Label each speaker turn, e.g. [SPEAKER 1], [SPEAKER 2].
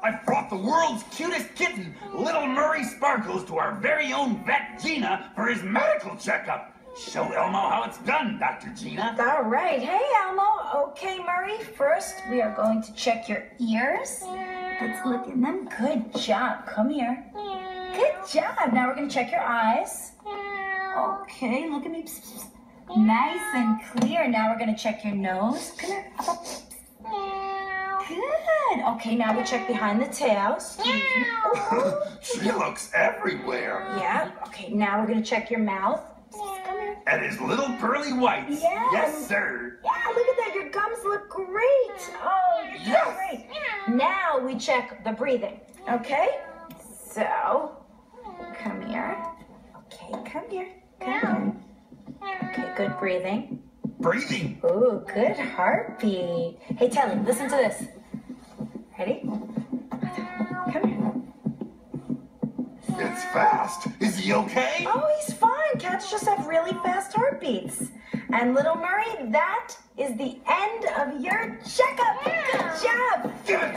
[SPEAKER 1] I've brought the world's cutest kitten, little Murray Sparkles, to our very own vet, Gina, for his medical checkup. Show Elmo how it's done, Dr. Gina.
[SPEAKER 2] All right. Hey, Elmo. Okay, Murray. First, we are going to check your ears. Let's look in them. Good job. Come here. Good job. Now we're going to check your eyes. Okay, look at me. Nice and clear. Now we're going to check your nose. Come here. Good. Okay, now we check behind the tail.
[SPEAKER 1] She looks everywhere.
[SPEAKER 2] Yeah. Okay, now we're going to check your mouth. Come here.
[SPEAKER 1] And his little pearly whites.
[SPEAKER 2] Yeah.
[SPEAKER 1] Yes, sir.
[SPEAKER 2] Yeah, look at that. Your gums look great. Oh, you're
[SPEAKER 1] Yes.
[SPEAKER 2] great. Now we check the breathing. Okay? So, come here. Okay, come here. Come here. Okay, good breathing.
[SPEAKER 1] Breathing.
[SPEAKER 2] Ooh, good heartbeat. Hey, Telly, listen to this. Ready? Come here.
[SPEAKER 1] It's fast. Is he okay?
[SPEAKER 2] Oh, he's fine. Cats just have really fast heartbeats. And little Murray, that is the end of your checkup. Good job.
[SPEAKER 1] Give it